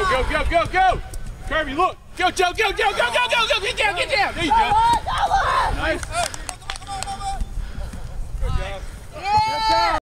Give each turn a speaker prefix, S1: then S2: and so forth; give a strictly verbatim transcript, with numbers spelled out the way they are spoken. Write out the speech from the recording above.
S1: Go, go, go, go, go. Kirby, look. Go, Joe, go, go, go, go, go, go. Get down, get down. There you go.